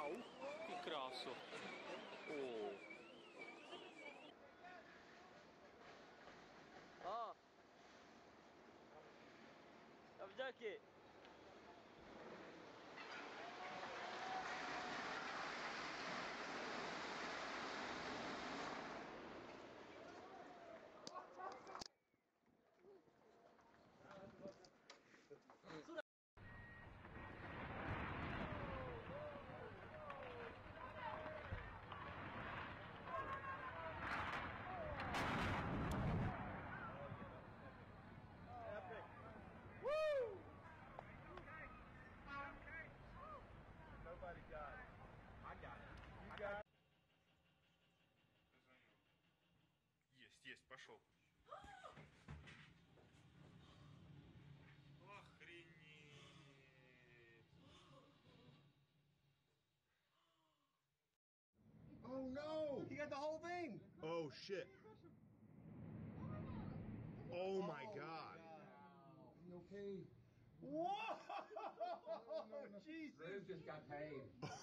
Вау! И красу. О. А! Завдяки! Nobody got it. I got it. You got it. Есть, пошел. Охренеть. Oh no! He got the whole thing! Oh shit. Oh my god. Are you okay? Whoa! Jesus! Bruce just got paid.